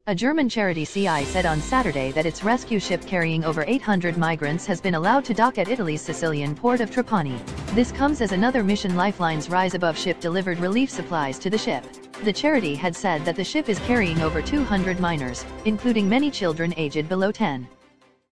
A German charity CI said on Saturday that its rescue ship carrying over 800 migrants has been allowed to dock at Italy's Sicilian port of Trapani. This comes as another mission Lifeline's Rise Above ship delivered relief supplies to the ship. The charity had said that the ship is carrying over 200 minors, including many children aged below 10.